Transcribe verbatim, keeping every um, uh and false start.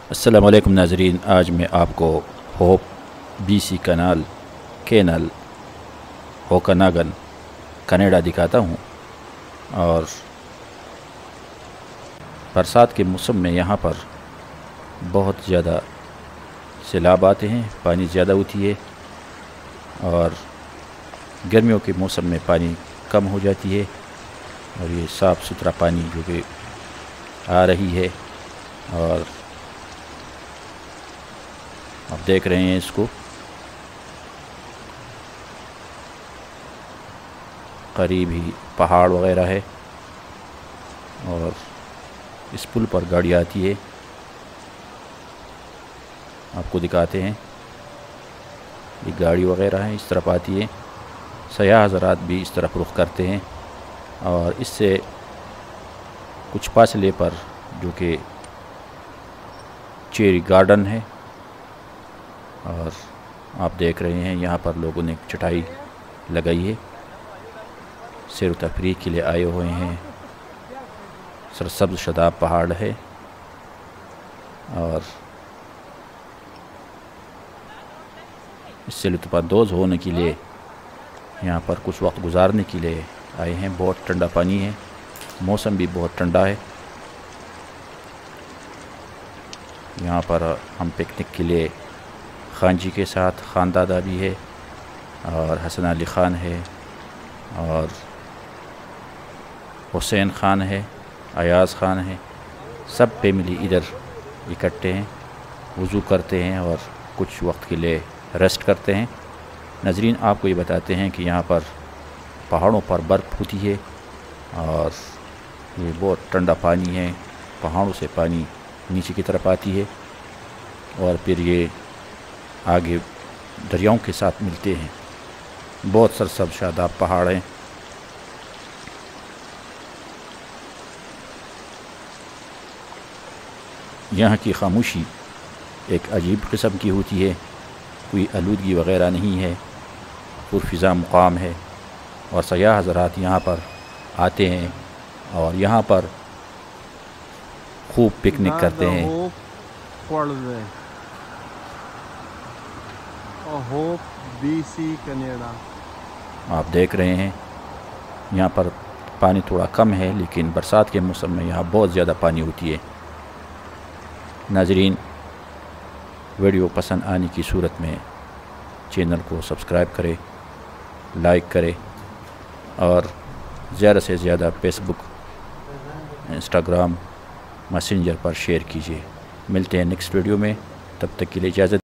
السلام علیکم ناظرین، آج میں آپ کو ہوپ بی سی کنال کینل ہوکناگن کنیڈا دکھاتا ہوں۔ اور برسات کے موسم میں یہاں پر بہت زیادہ سیلاب آتے ہیں، پانی زیادہ ہوتی ہے، اور گرمیوں کے موسم میں پانی کم ہو جاتی ہے، اور یہ صاف ستھرا پانی جو کہ آ رہی ہے، اور آپ دیکھ رہے ہیں اس کو قریب ہی پہاڑ وغیرہ ہے، اور اس پل پر گاڑی آتی ہے، آپ کو دکھاتے ہیں، یہ گاڑی وغیرہ ہے اس طرف آتی ہے، سیاح حضرات بھی اس طرف رخ کرتے ہیں، اور اس سے کچھ فاصلے پر جو کہ چیری گارڈن ہے، اور آپ دیکھ رہے ہیں یہاں پر لوگوں نے چٹائی لگائی ہے، سیر و تفریح کے لیے آئے ہوئے ہیں، سرسبز شاداب پہاڑ ہے، اور اس سے لطف اندوز ہونے کے لیے یہاں پر کچھ وقت گزارنے کے لیے آئے ہیں۔ بہت ٹھنڈا پانی ہے، موسم بھی بہت ٹھنڈا ہے، یہاں پر ہم پکنک کے لیے خان جی کے ساتھ خان دادا بھی ہے، اور حسن علی خان ہے، اور حسین خان ہے، ایاز خان ہے، سب فیملی ادھر اکٹھے ہیں، وضو کرتے ہیں اور کچھ وقت کے لیے ریسٹ کرتے ہیں۔ ناظرین، آپ کو یہ بتاتے ہیں کہ یہاں پر پہاڑوں پر برف ہوتی ہے، اور یہ بہت ٹھنڈا پانی ہے، پہاڑوں سے پانی نیچے کی طرف آتی ہے، اور پھر یہ آگے دریاؤں کے ساتھ ملتے ہیں۔ بہت سرسبز شاداب پہاڑ ہیں۔ یہاں کی خاموشی ایک عجیب قسم کی ہوتی ہے، کوئی آلودگی وغیرہ نہیں ہے، پرفضا مقام ہے، اور سیاح حضرات یہاں پر آتے ہیں اور یہاں پر خوب پکنک کرتے ہیں۔ ہوپ بی سی کنیڈا آپ دیکھ رہے ہیں یہاں پر پانی تھوڑا کم ہے، لیکن برسات کے موسم میں یہاں بہت زیادہ پانی ہوتی ہے۔ ناظرین، ویڈیو پسند آنے کی صورت میں چینل کو سبسکرائب کرے، لائک کرے، اور زیادہ سے زیادہ فیس بک، انسٹاگرام، میسنجر پر شیئر کیجیے۔ ملتے ہیں نیکسٹ ویڈیو میں، تب تک کے لیے اجازت۔